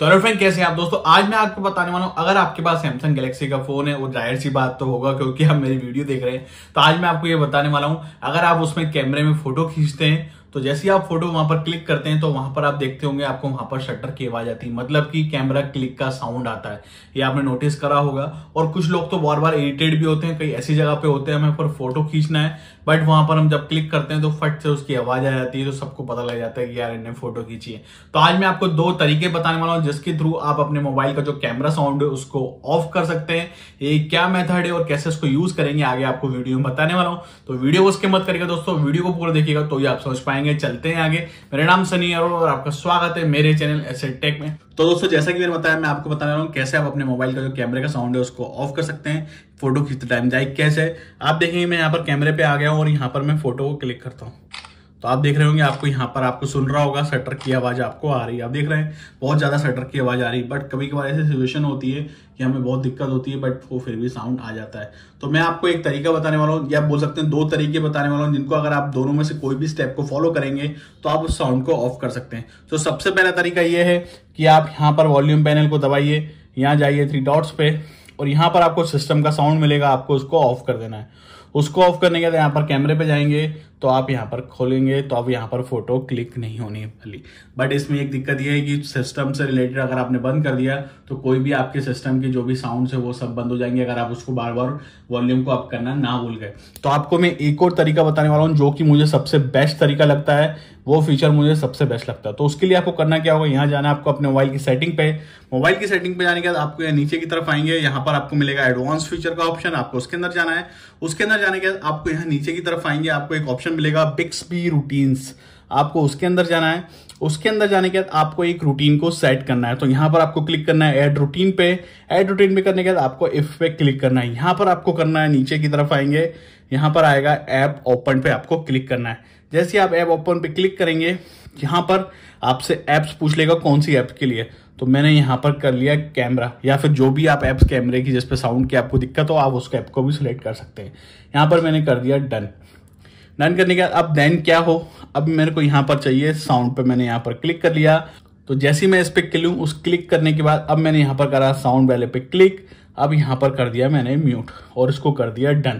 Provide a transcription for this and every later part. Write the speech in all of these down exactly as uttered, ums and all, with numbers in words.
तो hello friend, कैसे हैं आप दोस्तों। आज मैं आपको बताने वाला हूं, अगर आपके पास सैमसंग गैलेक्सी का फोन है, वो जाहिर सी बात तो होगा क्योंकि आप मेरी वीडियो देख रहे हैं। तो आज मैं आपको ये बताने वाला हूं, अगर आप उसमें कैमरे में फोटो खींचते हैं तो जैसे ही आप फोटो वहां पर क्लिक करते हैं तो वहां पर आप देखते होंगे आपको वहां पर शटर की आवाज आती है, मतलब कि कैमरा क्लिक का साउंड आता है। ये आपने नोटिस करा होगा। और कुछ लोग तो बार बार इरिटेट भी होते हैं, कई ऐसी जगह पे होते हैं हमें पर फोटो खींचना है बट वहां पर हम जब क्लिक करते हैं तो फट से उसकी आवाज आ जाती है, तो सबको पता लग जाता है कि यार इन्हें फोटो खींची है। तो आज मैं आपको दो तरीके बताने वाला हूं जिसके थ्रू आप अपने मोबाइल का जो कैमरा साउंड है उसको ऑफ कर सकते हैं। ये क्या मेथड है और कैसे इसको यूज करेंगे आगे आपको वीडियो में बताने वाला हूं। तो वीडियो को स्किप मत करिएगा दोस्तों, वीडियो को पूरा देखिएगा तो ही आप समझ पाएंगे। चलते हैं आगे। मेरा नाम सनी है और आपका स्वागत है मेरे चैनल एसेट टेक में। तो दोस्तों, जैसा कि मैंने बताया, मैं आपको बताने वाला हूं कैसे आप अपने मोबाइल का जो कैमरे का साउंड है उसको ऑफ कर सकते हैं फोटो खींचते टाइम। जाए कैसे, आप देखेंगे मैं यहाँ पर कैमरे पे आ गया हूं और यहाँ पर मैं फोटो को क्लिक करता हूँ तो आप देख रहे होंगे आपको यहाँ पर आपको सुन रहा होगा शटर की आवाज आपको आ रही है। आप देख रहे हैं बहुत ज्यादा शटर की आवाज आ रही है, बट कभी कभार ऐसी सिचुएशन होती है कि हमें बहुत दिक्कत होती है बट वो फिर भी साउंड आ जाता है। तो मैं आपको एक तरीका बताने वाला हूँ, या बोल सकते हैं दो तरीके बताने वाला हूँ, जिनको अगर आप दोनों में से कोई भी स्टेप को फॉलो करेंगे तो आप उस साउंड को ऑफ कर सकते हैं। तो सबसे पहला तरीका ये है कि आप यहाँ पर वॉल्यूम पैनल को दबाइए, यहाँ जाइए थ्री डॉट्स पे और यहाँ पर आपको सिस्टम का साउंड मिलेगा, आपको उसको ऑफ कर देना है। उसको ऑफ करने के बाद यहाँ पर कैमरे पे जाएंगे तो आप यहाँ पर खोलेंगे तो अब यहाँ पर फोटो क्लिक नहीं होनी वाली। बट इसमें एक दिक्कत ये है कि सिस्टम से रिलेटेड अगर आपने बंद कर दिया तो कोई भी आपके सिस्टम के जो भी साउंड है वो सब बंद हो जाएंगे, अगर आप उसको बार बार वॉल्यूम को अप करना ना भूल गए। तो आपको मैं एक और तरीका बताने वाला हूँ जो कि मुझे सबसे बेस्ट तरीका लगता है, वो फीचर मुझे सबसे बेस्ट लगता है। तो उसके लिए आपको करना क्या होगा, यहाँ जाना आपको अपने मोबाइल की सेटिंग पे। मोबाइल की सेटिंग पे जाने के बाद आपको नीचे की तरफ आएंगे, यहाँ पर आपको मिलेगा एडवांस फीचर का ऑप्शन, आपको उसके अंदर जाना है। उसके अंदर जाने के बाद आपको यहाँ नीचे की तरफ आएंगे, आपको एक ऑप्शन मिलेगा बिक्सबी रूटीन्स, आपको उसके अंदर जाना है। उसके अंदर जाने के बाद आपको एक रूटीन को सेट करना है, तो यहाँ पर आपको क्लिक करना है ऐड रूटीन पे। ऐड रूटीन पे करने के बाद आपको इफ पे क्लिक करना है। यहाँ पर आपको करना है, नीचे की तरफ आएंगे, यहाँ पर आएगा ऐप ओपन पे आपको क्लिक करना है। जैसे आप ऐप ओपन पे क्लिक करेंगे, यहाँ पर आपसे एप्स पूछ लेगा कौन सी ऐप के लिए। तो मैंने यहाँ पर कर लिया कैमरा, या फिर जो भी आप एप्स कैमरे की जिसपे साउंड की आपको दिक्कत हो आप उसको ऐप को भी सिलेक्ट कर सकते हैं। यहाँ पर मैंने कर दिया डन। डन करने के बाद अब देन क्या हो, अब मेरे को यहाँ पर चाहिए साउंड पे, मैंने यहाँ पर क्लिक कर लिया। तो जैसे ही मैं इस पे क्लिक उस क्लिक करने के बाद अब मैंने यहाँ पर करा साउंड वाले पे क्लिक, अब यहाँ पर कर दिया मैंने म्यूट और इसको कर दिया डन।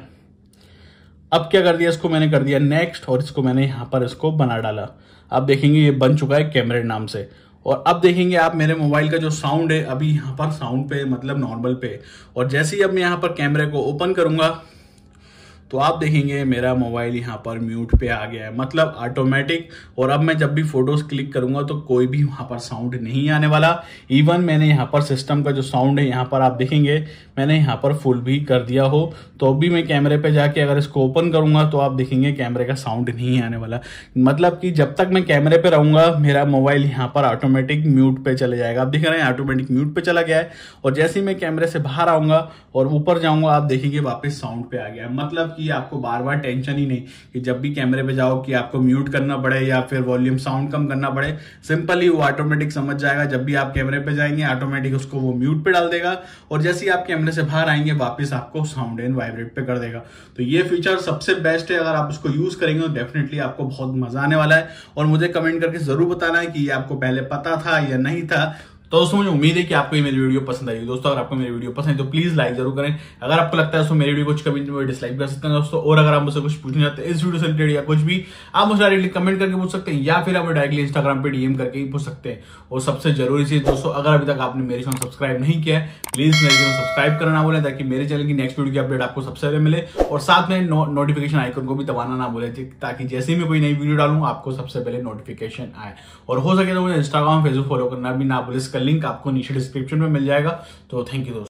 अब क्या कर दिया, इसको मैंने कर दिया नेक्स्ट और इसको मैंने यहाँ पर इसको बना डाला। अब देखेंगे ये बन चुका है कैमरे नाम से। और अब देखेंगे आप मेरे मोबाइल का जो साउंड है अभी यहाँ पर साउंड पे मतलब नॉर्मल पे, और जैसे ही अब मैं यहाँ पर कैमरे को ओपन करूंगा तो आप देखेंगे मेरा मोबाइल यहाँ पर म्यूट पे आ गया है, मतलब ऑटोमेटिक। और अब मैं जब भी फोटोज क्लिक करूंगा तो कोई भी वहां पर साउंड नहीं आने वाला। इवन मैंने यहाँ पर सिस्टम का जो साउंड है यहाँ पर आप देखेंगे मैंने यहाँ पर फुल भी कर दिया हो, तो भी मैं कैमरे पे जाके अगर इसको ओपन करूंगा तो आप देखेंगे कैमरे का साउंड नहीं आने वाला। मतलब कि जब तक मैं कैमरे पे रहूंगा मेरा मोबाइल यहाँ पर ऑटोमेटिक म्यूट पे चले जाएगा। आप देख रहे हैं ऑटोमेटिक म्यूट पे चला गया है। और जैसे ही मैं कैमरे से बाहर आऊंगा और ऊपर जाऊंगा आप देखेंगे वापस साउंड पे आ गया है। मतलब कि आपको बार बार टेंशन ही नहीं कि जब भी कैमरे पे जाओ कि आपको म्यूट करना पड़े या फिर वॉल्यूम साउंड कम करना पड़े। सिंपली वो ऑटोमेटिक समझ जाएगा, जब भी आप कैमरे पे जाएंगे ऑटोमेटिक उसको वो म्यूट पे डाल देगा और जैसे ही आप कैमरे से बाहर आएंगे वापस आपको साउंड एंड वाइब्रेट पे कर देगा। तो ये फीचर सबसे बेस्ट है, अगर आप उसको यूज करेंगे तो डेफिनेटली आपको बहुत मजा आने वाला है। और मुझे कमेंट करके जरूर बताना है कि ये आपको पहले पता था या नहीं था। तो दोस्तों मुझे उम्मीद है कि आपको ये मेरी वीडियो पसंद आई। दोस्तों अगर आपको मेरी वीडियो पसंद है तो प्लीज लाइक जरूर करें। अगर आपको लगता है तो मेरी वीडियो कुछ कभी डिसलाइक कर सकते हैं दोस्तों। और अगर आप मुझसे कुछ पूछना चाहते हैं इस वीडियो से रिलेटेड या कुछ भी, आप मुझे डायरेक्टली कमेंट करके पूछ सकते हैं या फिर आप डायरेक्टली इंस्टाग्राम पे डीएम करके ही पूछ सकते हैं। और सबसे जरूरी चीज दोस्तों, अगर अभी तक आपने मेरे चैनल सब्सक्राइब नहीं किया है प्लीज मेरे चैनल सब्सक्राइब करना ना भूलें, ताकि मेरे चैनल की नेक्स्ट वीडियो की अपडेट आपको सबसे पहले मिले। और साथ में नोटिफिकेशन आइकन को भी दबाना ना भूलें, ताकि जैसे ही मैं कोई नई वीडियो डालूं आपको सबसे पहले नोटिफिकेशन आए। और हो सके तो मुझे इंस्टाग्राम फेसबुक फॉलो करना भी ना भूलें, इसका लिंक आपको नीचे डिस्क्रिप्शन में मिल जाएगा। तो थैंक यू दोस्तों।